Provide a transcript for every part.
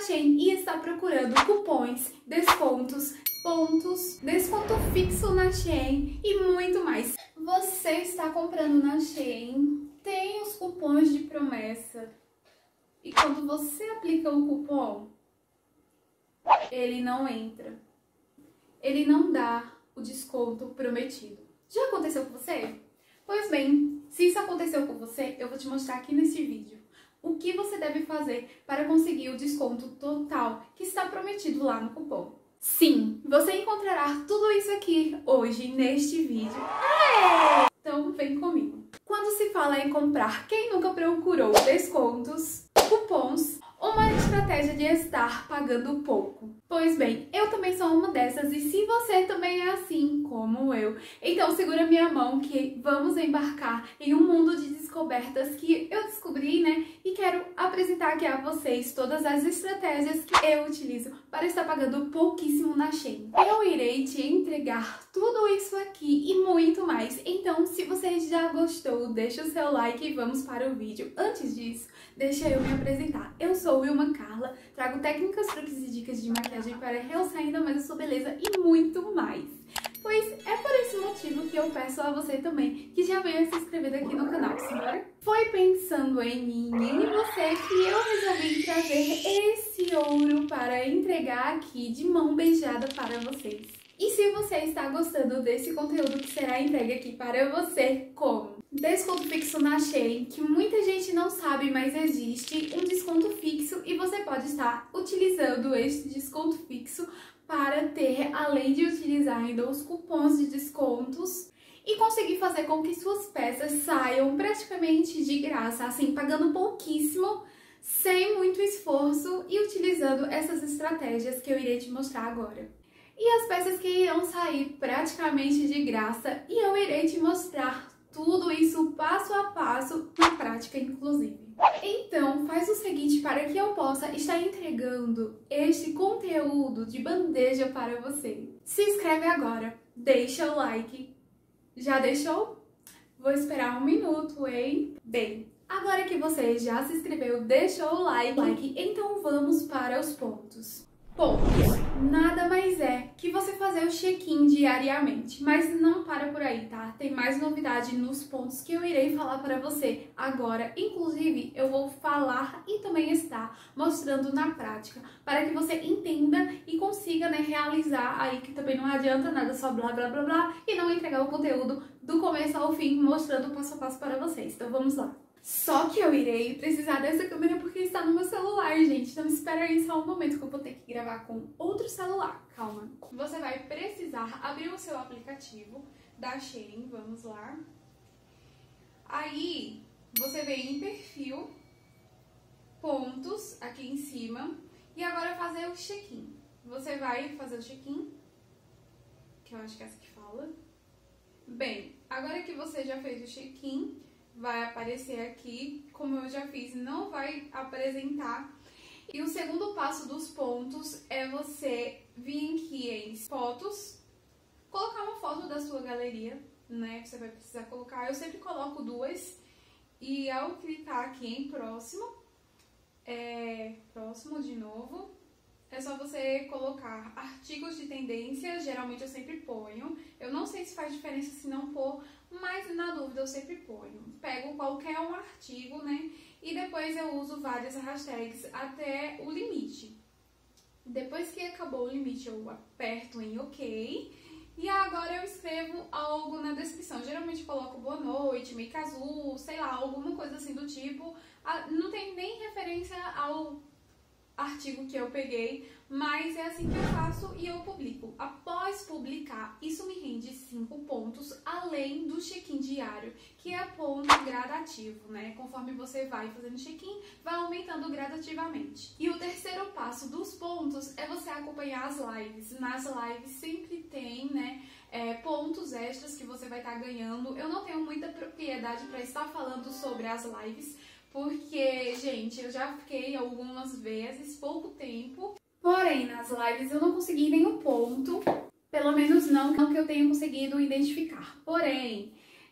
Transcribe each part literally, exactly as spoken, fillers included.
Shein e está procurando cupons, descontos, pontos, desconto fixo na Shein e muito mais. Você está comprando na Shein, tem os cupons de promessa e quando você aplica o cupom, ele não entra. Ele não dá o desconto prometido. Já aconteceu com você? Pois bem, se isso aconteceu com você, eu vou te mostrar aqui nesse vídeo o que você deve fazer para conseguir o desconto total que está prometido lá no cupom. Sim, você encontrará tudo isso aqui hoje neste vídeo. Aê! Então vem comigo. Quando se fala em comprar, quem nunca procurou descontos, cupons, uma estratégia de estar pagando pouco? Pois bem, eu também sou uma dessas e se você também é assim como eu, então segura minha mão que vamos embarcar em um mundo de descobertas que eu descobri, né? E quero apresentar aqui a vocês todas as estratégias que eu utilizo para estar pagando pouquíssimo na Shein. Eu irei te entregar tudo isso aqui e muito mais, então se você já gostou, deixa o seu like e vamos para o vídeo. Antes disso, deixa eu me apresentar. Eu sou Wilma Carla, trago técnicas, truques e dicas de maquiagem para realçar ainda mais a sua beleza e muito mais. Pois é por esse motivo que eu peço a você também que já venha se inscrever aqui no canal, senhora. Foi pensando em mim e em você que eu resolvi trazer esse ouro para entregar aqui de mão beijada para vocês. E se você está gostando desse conteúdo que será entregue aqui para você, como desconto fixo na Shein, que muita gente não sabe, mas existe um desconto fixo e você pode estar utilizando este desconto fixo para ter, além de utilizar ainda os cupons de descontos e conseguir fazer com que suas peças saiam praticamente de graça, assim, pagando pouquíssimo, sem muito esforço e utilizando essas estratégias que eu irei te mostrar agora. E as peças que irão sair praticamente de graça e eu irei te mostrar tudo isso passo a passo, na prática inclusive. Então faz o seguinte para que eu possa estar entregando este conteúdo de bandeja para você. Se inscreve agora, deixa o like. Já deixou? Vou esperar um minuto, hein? Bem, agora que você já se inscreveu, deixou o like, então vamos para os pontos. Pontos. Nada mais é que você fazer o check-in diariamente, mas não para por aí, tá? Tem mais novidade nos pontos que eu irei falar para você agora. Inclusive, eu vou falar e também estar mostrando na prática para que você entenda e consiga, né, realizar aí, que também não adianta nada só blá blá blá blá e não entregar o conteúdo do começo ao fim, mostrando passo a passo para vocês. Então vamos lá. Só que eu irei precisar dessa câmera porque está no meu celular, gente. Então espera aí só um momento que eu vou ter que gravar com outro celular. Calma. Você vai precisar abrir o seu aplicativo da Shein. Vamos lá. Aí, você vem em perfil, pontos, aqui em cima. E agora fazer o check-in. Você vai fazer o check-in, que eu acho que é essa que fala. Bem, agora que você já fez o check-in, vai aparecer aqui, como eu já fiz, não vai apresentar. E o segundo passo dos pontos é você vir aqui em fotos, colocar uma foto da sua galeria, né? Você vai precisar colocar, eu sempre coloco duas. E ao clicar aqui em próximo, é, próximo de novo, é só você colocar artigos de tendência, geralmente eu sempre ponho. Eu não sei se faz diferença se não pôr, mas na dúvida eu sempre ponho. Pego qualquer um artigo, né? E depois eu uso várias hashtags até o limite. Depois que acabou o limite, eu aperto em OK. E agora eu escrevo algo na descrição. Geralmente coloco boa noite, make azul, sei lá, alguma coisa assim do tipo. Não tem nem referência ao artigo que eu peguei, mas é assim que eu faço e eu publico. Após publicar, isso me rende cinco pontos, além do check-in diário, que é ponto gradativo, né? Conforme você vai fazendo check-in, vai aumentando gradativamente. E o terceiro passo dos pontos é você acompanhar as lives. Nas lives sempre tem, né, é, pontos extras que você vai estar ganhando. Eu não tenho muita propriedade para estar falando sobre as lives, porque, gente, eu já fiquei algumas vezes, pouco tempo. Porém, nas lives eu não consegui nenhum ponto, pelo menos não, não que eu tenha conseguido identificar. Porém,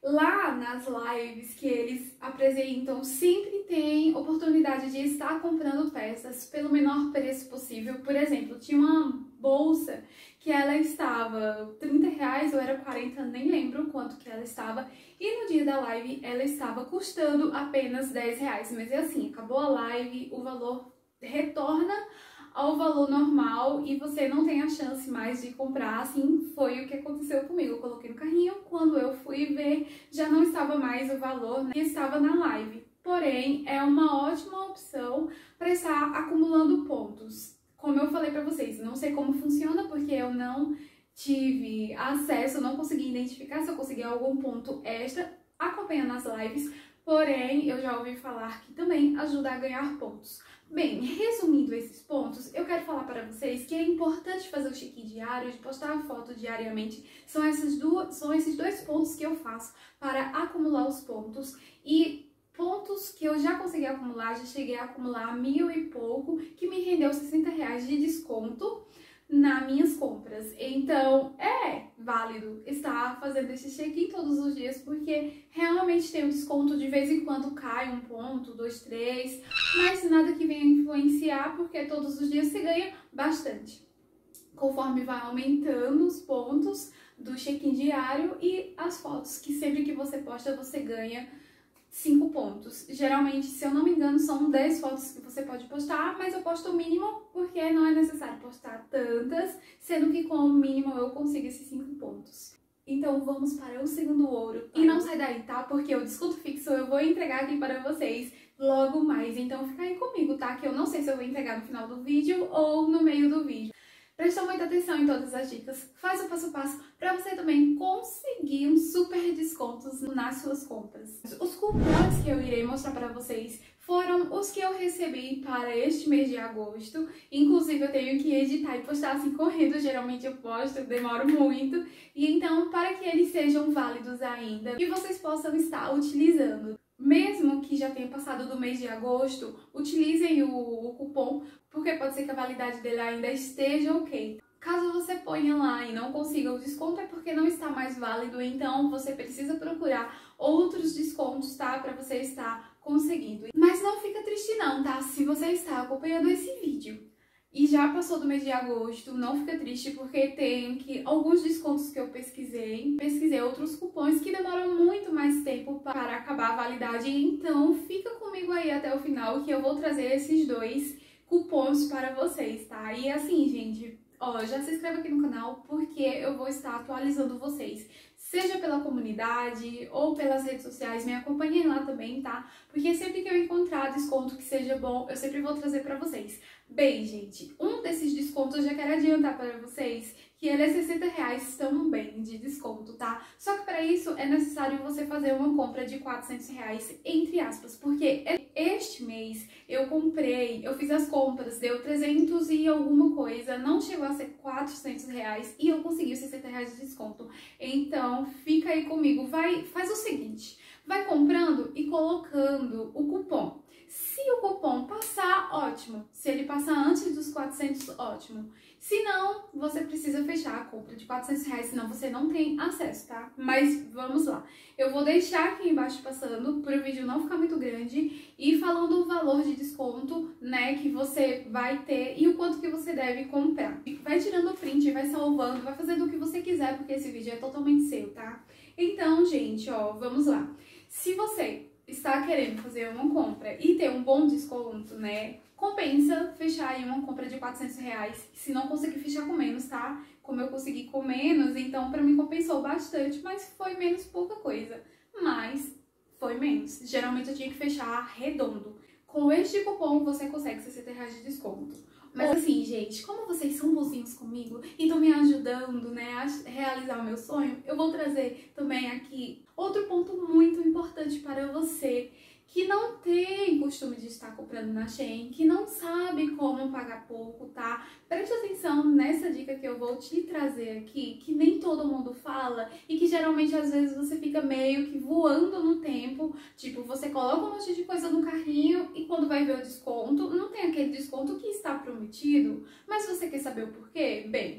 Lá nas lives que eles apresentam, sempre tem oportunidade de estar comprando peças pelo menor preço possível. Por exemplo, tinha uma bolsa que ela estava trinta reais ou era quarenta, nem lembro quanto que ela estava. E no dia da live ela estava custando apenas dez reais. Mas é assim, acabou a live, o valor retorna ao valor normal e você não tem a chance mais de comprar. Assim foi o que aconteceu comigo. Eu coloquei no carrinho, quando eu fui ver já não estava mais o valor, né, que estava na live. Porém, é uma ótima opção para estar acumulando pontos. Como eu falei para vocês, não sei como funciona porque eu não tive acesso, não consegui identificar se eu consegui algum ponto extra acompanhando as lives. Porém, eu já ouvi falar que também ajuda a ganhar pontos. Bem, resumindo esses pontos, eu quero falar para vocês que é importante fazer o check-in diário, de postar a foto diariamente. São, essas duas, são esses dois pontos que eu faço para acumular os pontos. E pontos que eu já consegui acumular, já cheguei a acumular mil e pouco, que me rendeu sessenta reais de desconto nas minhas compras. Então, é válido estar fazendo esse check-in todos os dias, porque realmente tem um desconto, de vez em quando cai um ponto, dois, três, mas nada que venha influenciar, porque todos os dias você ganha bastante. Conforme vai aumentando os pontos do check-in diário e as fotos, que sempre que você posta, você ganha cinco pontos. Geralmente, se eu não me engano, são dez fotos que você pode postar, mas eu posto o mínimo porque não é necessário postar tantas, sendo que com o mínimo eu consigo esses cinco pontos. Então vamos para o segundo ouro. E não sai daí, tá? Porque o desconto fixo eu vou entregar aqui para vocês logo mais. Então fica aí comigo, tá? Que eu não sei se eu vou entregar no final do vídeo ou no meio do vídeo. Presta muita atenção em todas as dicas, faz o passo a passo para você também conseguir um super descontos nas suas compras. Os cupons que eu irei mostrar para vocês foram os que eu recebi para este mês de agosto. Inclusive eu tenho que editar e postar assim correndo, geralmente eu posto, eu demoro muito. E então, para que eles sejam válidos ainda e vocês possam estar utilizando. Mesmo que já tenha passado do mês de agosto, utilizem o, o cupom, porque pode ser que a validade dele ainda esteja ok. Caso você ponha lá e não consiga o desconto, é porque não está mais válido, então você precisa procurar outros descontos, tá? Para você estar conseguindo. Mas não fica triste não, tá? Se você está acompanhando esse vídeo e já passou do mês de agosto, não fica triste, porque tem que alguns descontos que eu pesquisei, pesquisei outros cupons que demoram muito mais tempo para acabar a validade, então fica comigo aí até o final que eu vou trazer esses dois cupons para vocês, tá? E assim, gente, ó, já se inscreva aqui no canal porque eu vou estar atualizando vocês, seja pela comunidade ou pelas redes sociais, me acompanhem lá também, tá? Porque sempre que eu encontrar desconto que seja bom, eu sempre vou trazer pra vocês. Bem, gente, um desses descontos eu já quero adiantar para vocês que ele é sessenta reais também de desconto, tá? Só que para isso é necessário você fazer uma compra de quatrocentos reais, entre aspas, porque este mês eu comprei, eu fiz as compras, deu trezentos e alguma coisa, não chegou a ser quatrocentos reais e eu consegui os sessenta reais de desconto. Então, fica aí comigo, vai, faz o seguinte, vai comprando e colocando o cupom. Se o cupom passar, ótimo. Se ele passar antes dos quatrocentos, ótimo. Se não, você precisa fechar a compra de quatrocentos reais, senão você não tem acesso, tá? Mas vamos lá. Eu vou deixar aqui embaixo passando, para o vídeo não ficar muito grande, e falando o valor de desconto, né, que você vai ter e o quanto que você deve comprar. Vai tirando o print, vai salvando, vai fazendo o que você quiser, porque esse vídeo é totalmente seu, tá? Então, gente, ó, vamos lá. Se você está querendo fazer uma compra e ter um bom desconto, né, compensa fechar aí uma compra de quatrocentos reais, se não conseguir fechar com menos, tá? Como eu consegui com menos, então pra mim compensou bastante, mas foi menos pouca coisa, mas foi menos. Geralmente eu tinha que fechar redondo. Com este cupom você consegue sessenta reais de desconto. Mas assim, gente, como vocês são bonzinhos comigo e estão me ajudando, né, a realizar o meu sonho, eu vou trazer também aqui outro ponto muito importante para você que não tem costume de estar comprando na Shein, que não sabe como pagar pouco, tá? Preste atenção nessa dica que eu vou te trazer aqui, que nem todo mundo fala e que geralmente às vezes você fica meio que voando no tempo, tipo, você coloca um monte de coisa no carrinho e quando vai ver o desconto, não tem aquele desconto que está prometido, mas você quer saber o porquê? Bem,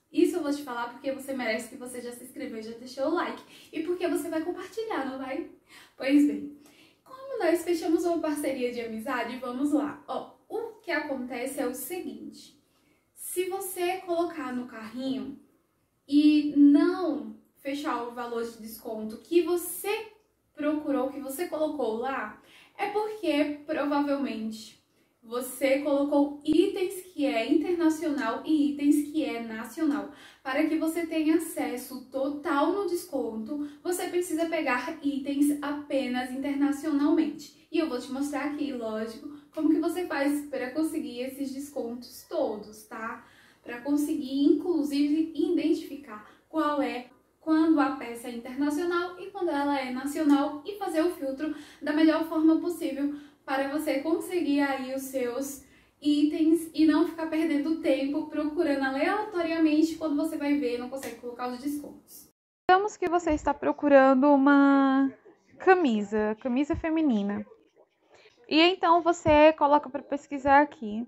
Isso eu vou te falar porque você merece, que você já se inscreveu, já deixou o like. E porque você vai compartilhar, não vai? Pois bem, como nós fechamos uma parceria de amizade, vamos lá. Ó, o que acontece é o seguinte. Se você colocar no carrinho e não fechar o valor de desconto que você procurou, que você colocou lá, é porque provavelmente você colocou itens que é internacional e itens que é nacional. Para que você tenha acesso total no desconto, você precisa pegar itens apenas internacionalmente. E eu vou te mostrar aqui, lógico, como que você faz para conseguir esses descontos todos, tá? Para conseguir, inclusive, identificar qual é quando a peça é internacional e quando ela é nacional e fazer o filtro da melhor forma possível para você conseguir aí os seus itens e não ficar perdendo tempo procurando aleatoriamente quando você vai ver e não consegue colocar os descontos. Digamos que você está procurando uma camisa, camisa feminina. E então você coloca para pesquisar aqui.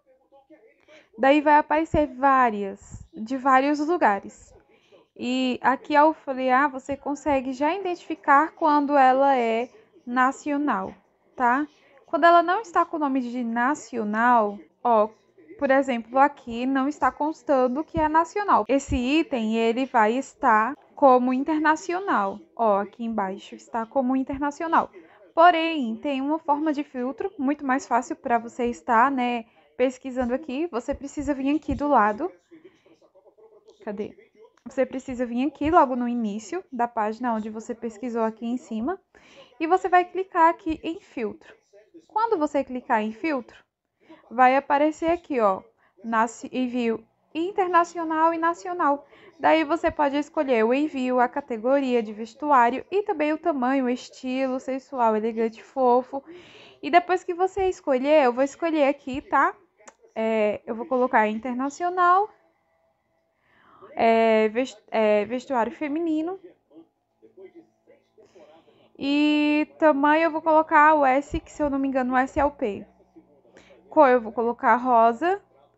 Daí vai aparecer várias, de vários lugares. E aqui ao folhear você consegue já identificar quando ela é nacional, tá? Quando ela não está com o nome de nacional, ó, por exemplo, aqui não está constando que é nacional. Esse item, ele vai estar como internacional. Ó, aqui embaixo está como internacional. Porém, tem uma forma de filtro muito mais fácil para você estar, né, pesquisando aqui. Você precisa vir aqui do lado. Cadê? Você precisa vir aqui logo no início da página onde você pesquisou aqui em cima. E você vai clicar aqui em filtro. Quando você clicar em filtro, vai aparecer aqui, ó, envio internacional e nacional. Daí você pode escolher o envio, a categoria de vestuário e também o tamanho, o estilo, sensual, elegante, fofo. E depois que você escolher, eu vou escolher aqui, tá? É, eu vou colocar internacional, é, vestuário feminino. E tamanho eu vou colocar o S, que se eu não me engano o S é o P. Cor eu vou colocar rosa.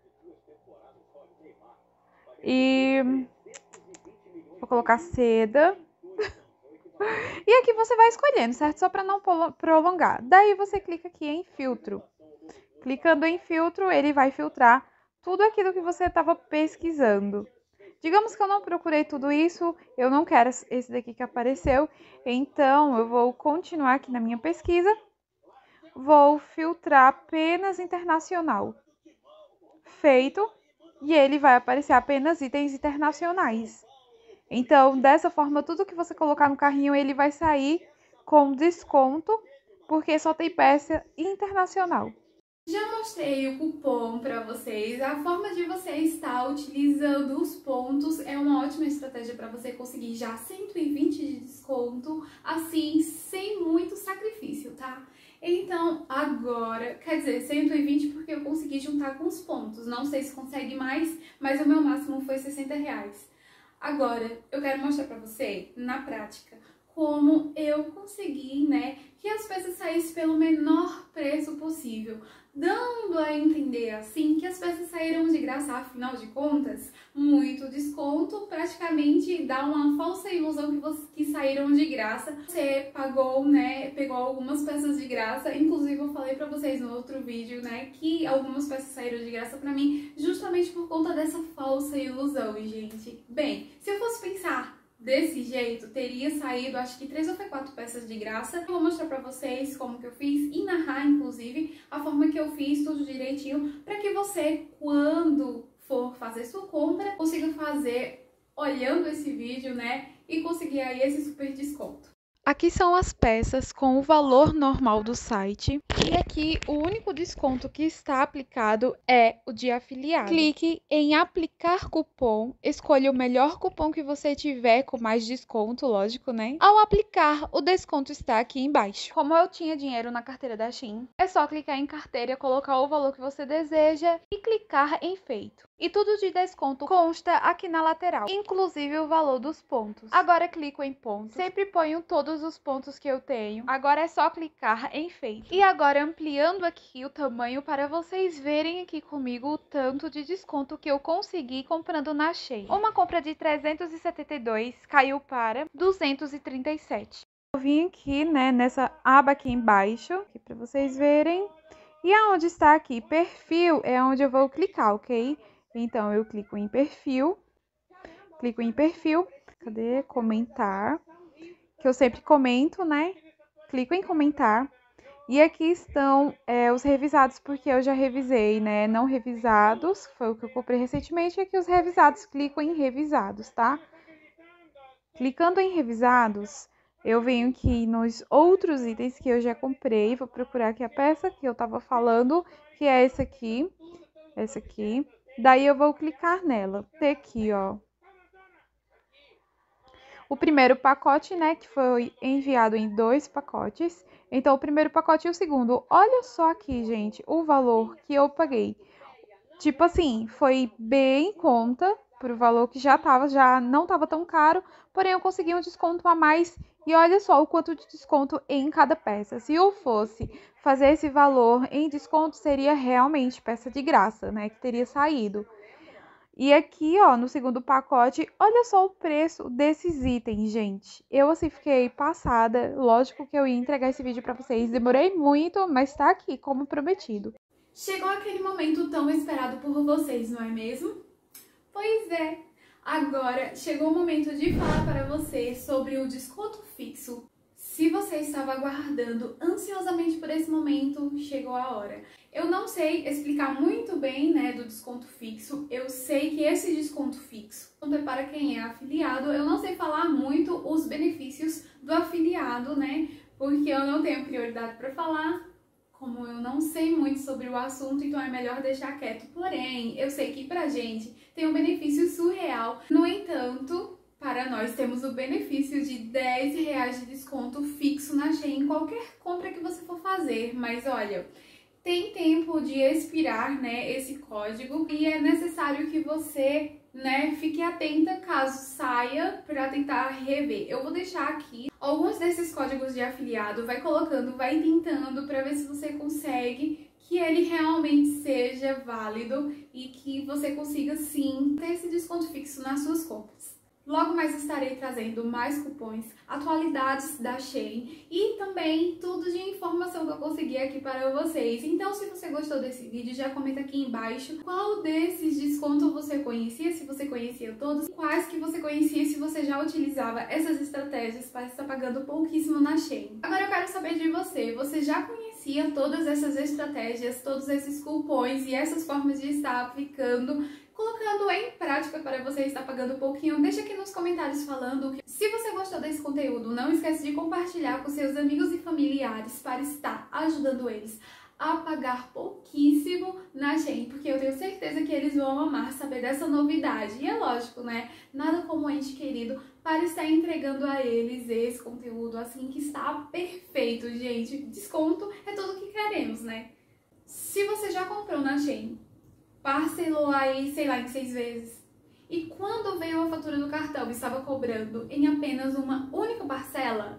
E vou colocar seda. E aqui você vai escolhendo, certo? Só para não prolongar. Daí você clica aqui em filtro. Clicando em filtro, ele vai filtrar tudo aquilo que você estava pesquisando. Digamos que eu não procurei tudo isso, eu não quero esse daqui que apareceu, então eu vou continuar aqui na minha pesquisa, vou filtrar apenas internacional. Feito, e ele vai aparecer apenas itens internacionais. Então, dessa forma, tudo que você colocar no carrinho, ele vai sair com desconto, porque só tem peça internacional. Já mostrei o cupom para vocês, a forma de você estar utilizando os pontos é uma ótima estratégia para você conseguir já cento e vinte de desconto, assim, sem muito sacrifício, tá? Então, agora, quer dizer, cento e vinte porque eu consegui juntar com os pontos, não sei se consegue mais, mas o meu máximo foi sessenta reais. Agora, eu quero mostrar para você, na prática, como eu consegui, né, que as peças saíssem pelo menor preço possível, dando a entender assim que as peças saíram de graça, afinal de contas, muito desconto praticamente dá uma falsa ilusão que, você, que saíram de graça. Você pagou, né, pegou algumas peças de graça, inclusive eu falei pra vocês no outro vídeo, né, que algumas peças saíram de graça pra mim justamente por conta dessa falsa ilusão, gente. Bem, se eu fosse pensar desse jeito, teria saído, acho que três ou foi quatro peças de graça. Eu vou mostrar pra vocês como que eu fiz e narrar, inclusive, a forma que eu fiz, tudo direitinho, pra que você, quando for fazer sua compra, consiga fazer olhando esse vídeo, né, e conseguir aí esse super desconto. Aqui são as peças com o valor normal do site. E aqui o único desconto que está aplicado é o de afiliado. Clique em aplicar cupom, escolha o melhor cupom que você tiver com mais desconto, lógico, né? Ao aplicar, o desconto está aqui embaixo. Como eu tinha dinheiro na carteira da Shein, é só clicar em carteira, colocar o valor que você deseja e clicar em feito. E tudo de desconto consta aqui na lateral, inclusive o valor dos pontos. Agora clico em pontos, sempre ponho todos todos os pontos que eu tenho. Agora é só clicar em feito. E agora ampliando aqui o tamanho para vocês verem aqui comigo o tanto de desconto que eu consegui comprando na Shein. Uma compra de trezentos e setenta e dois caiu para duzentos e trinta e sete. Eu vim aqui, né, nessa aba aqui embaixo, aqui para vocês verem. E aonde está aqui perfil é onde eu vou clicar, ok? Então eu clico em perfil, clico em perfil, cadê? Comentar, que eu sempre comento, né? Clico em comentar. E aqui estão é, os revisados, porque eu já revisei, né? Não revisados, foi o que eu comprei recentemente. E aqui os revisados, clico em revisados, tá? Clicando em revisados, eu venho aqui nos outros itens que eu já comprei. Vou procurar aqui a peça que eu tava falando, que é essa aqui. Essa aqui. Daí eu vou clicar nela. Tem aqui, ó. O primeiro pacote, né, que foi enviado em dois pacotes. Então, o primeiro pacote e o segundo. Olha só aqui, gente, o valor que eu paguei. Tipo assim, foi bem em conta pro valor que já tava, já não tava tão caro. Porém, eu consegui um desconto a mais. E olha só o quanto de desconto em cada peça. Se eu fosse fazer esse valor em desconto, seria realmente peça de graça, né, que teria saído. E aqui, ó, no segundo pacote, olha só o preço desses itens, gente. Eu, assim, fiquei passada. Lógico que eu ia entregar esse vídeo pra vocês. Demorei muito, mas tá aqui, como prometido. Chegou aquele momento tão esperado por vocês, não é mesmo? Pois é. Agora, chegou o momento de falar para você sobre o desconto fixo. Se você estava aguardando ansiosamente por esse momento, chegou a hora. Eu não sei explicar muito bem, né, do desconto fixo. Eu sei que esse desconto fixo é para quem é afiliado. Eu não sei falar muito os benefícios do afiliado, né, porque eu não tenho prioridade para falar. Como eu não sei muito sobre o assunto, então é melhor deixar quieto. Porém, eu sei que pra gente tem um benefício surreal. No entanto, para nós temos o benefício de dez reais de desconto fixo na Shein em qualquer compra que você for fazer. Mas olha, tem tempo de expirar, né, esse código e é necessário que você, né, fique atenta caso saia para tentar rever. Eu vou deixar aqui alguns desses códigos de afiliado, vai colocando, vai tentando para ver se você consegue que ele realmente seja válido e que você consiga sim ter esse desconto fixo nas suas compras. Logo mais estarei trazendo mais cupons, atualidades da Shein e também tudo de informação que eu consegui aqui para vocês. Então, se você gostou desse vídeo, já comenta aqui embaixo qual desses descontos você conhecia, se você conhecia todos, quais que você conhecia, se você já utilizava essas estratégias para estar pagando pouquíssimo na Shein. Agora eu quero saber de você, você já conhecia todas essas estratégias, todos esses cupons e essas formas de estar aplicando, colocando em prática para você estar pagando um pouquinho? Deixa aqui nos comentários falando. Se você gostou desse conteúdo, não esquece de compartilhar com seus amigos e familiares para estar ajudando eles a pagar pouquíssimo na Shein, porque eu tenho certeza que eles vão amar saber dessa novidade. E é lógico, né? Nada como um ente querido para estar entregando a eles esse conteúdo assim que está perfeito, gente. Desconto é tudo que queremos, né? Se você já comprou na Shein, parcelou aí, sei lá, em seis vezes. E quando veio a fatura do cartão, estava cobrando em apenas uma única parcela.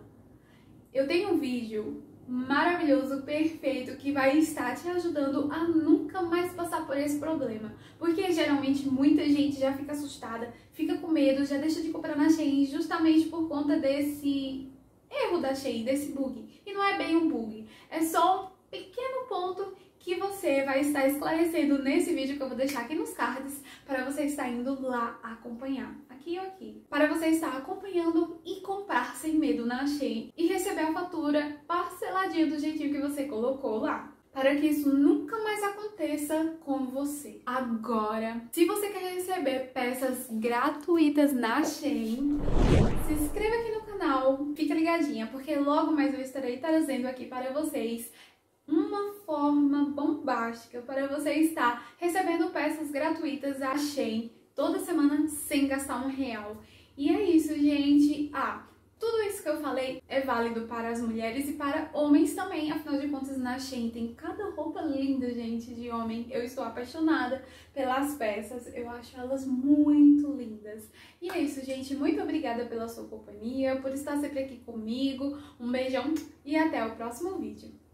Eu tenho um vídeo maravilhoso, perfeito, que vai estar te ajudando a nunca mais passar por esse problema. Porque geralmente muita gente já fica assustada, fica com medo, já deixa de comprar na Shein justamente por conta desse erro da Shein, desse bug. E não é bem um bug, é só um pequeno ponto que você vai estar esclarecendo nesse vídeo que eu vou deixar aqui nos cards para você estar indo lá acompanhar, aqui ou aqui, para você estar acompanhando e comprar sem medo na Shein e receber a fatura parceladinha do jeitinho que você colocou lá, para que isso nunca mais aconteça com você. Agora, se você quer receber peças gratuitas na Shein, se inscreva aqui no canal, fica ligadinha, porque logo mais eu estarei trazendo aqui para vocês uma forma bombástica para você estar recebendo peças gratuitas da Shein toda semana sem gastar um real. E é isso, gente. Ah, Tudo isso que eu falei é válido para as mulheres e para homens também. Afinal de contas, na Shein tem cada roupa linda, gente, de homem. Eu estou apaixonada pelas peças. Eu acho elas muito lindas. E é isso, gente. Muito obrigada pela sua companhia, por estar sempre aqui comigo. Um beijão e até o próximo vídeo.